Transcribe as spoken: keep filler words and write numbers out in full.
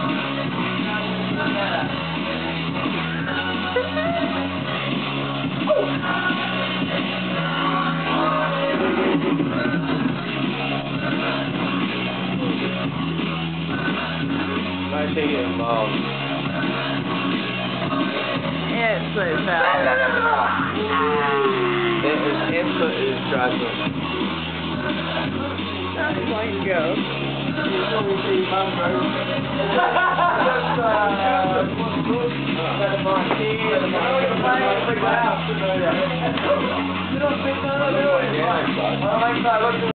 Nice to get involved. Yeah, it's so fast. It is input is dragging. That's like go. You don't think that?